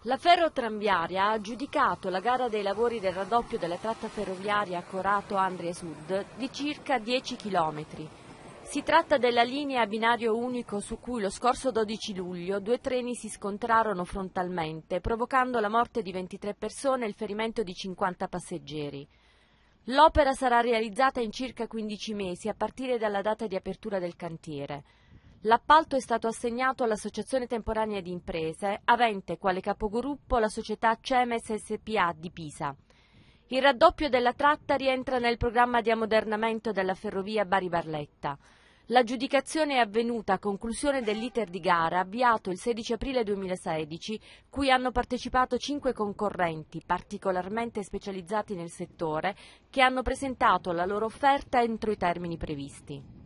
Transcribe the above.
La Ferrotramviaria ha aggiudicato la gara dei lavori del raddoppio della tratta ferroviaria Corato-Andria-Sud di circa 10 km. Si tratta della linea a binario unico su cui lo scorso 12 luglio due treni si scontrarono frontalmente, provocando la morte di 23 persone e il ferimento di 50 passeggeri. L'opera sarà realizzata in circa 15 mesi a partire dalla data di apertura del cantiere. L'appalto è stato assegnato all'Associazione Temporanea di Imprese, avente quale capogruppo la società CEMES SpA di Pisa. Il raddoppio della tratta rientra nel programma di ammodernamento della ferrovia Bari-Barletta. L'aggiudicazione è avvenuta a conclusione dell'iter di gara avviato il 16 aprile 2016, cui hanno partecipato 5 concorrenti, particolarmente specializzati nel settore, che hanno presentato la loro offerta entro i termini previsti.